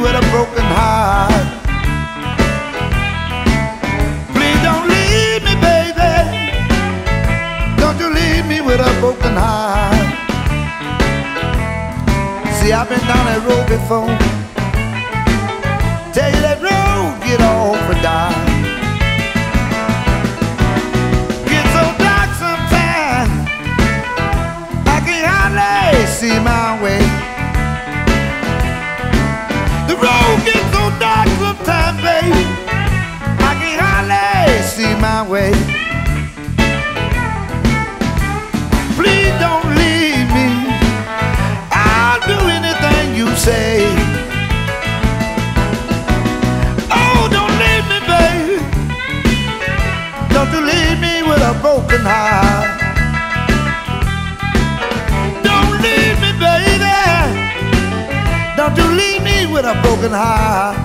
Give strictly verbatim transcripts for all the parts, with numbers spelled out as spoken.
with a broken heart. Please don't leave me, baby. Don't you leave me with a broken heart. See, I've been down that road before. Tell you that road get off and die. Get so dark sometimes I can hardly see my way. The road gets so dark sometimes, baby, I can hardly see my way. Please don't leave me, I'll do anything you say. Oh, don't leave me, baby. Don't you leave me with a broken heart. Don't leave me, baby. Don't you leave me with a broken heart.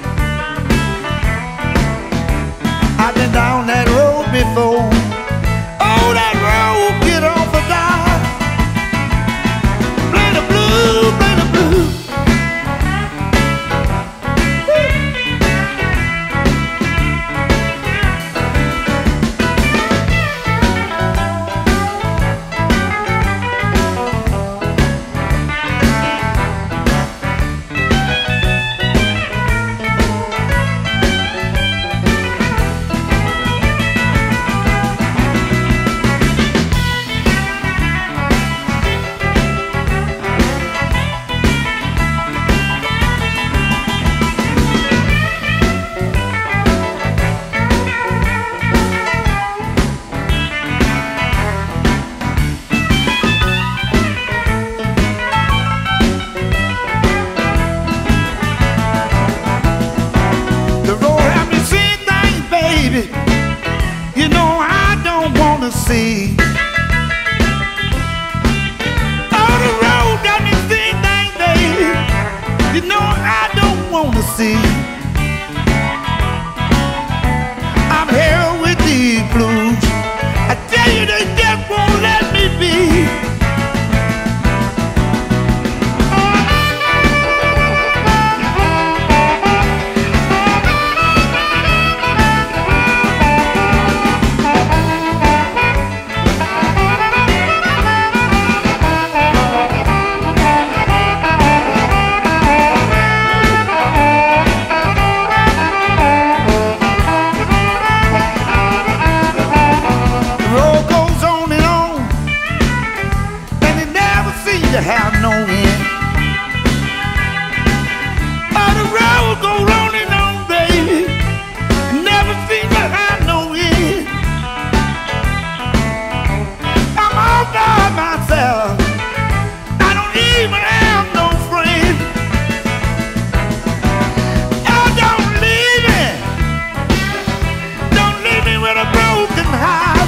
I've been down that road before. Oh, that road get off a dime. Play the blues, play the blues. You know I don't wanna see. Oh, the road got me see things, baby. You know I don't wanna see. I'm here with these blues. I tell you they just won't let me be. To have no end. Oh, the road goes on and on, baby. Never seem to have no end. I'm all by myself. I don't even have no friend. Oh, don't leave me. Don't leave me with a broken heart.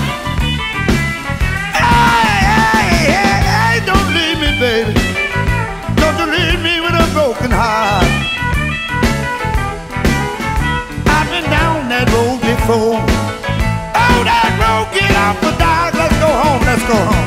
Baby, don't you leave me with a broken heart. I've been down that road before. Oh, that road get off the dock. Let's go home, let's go home.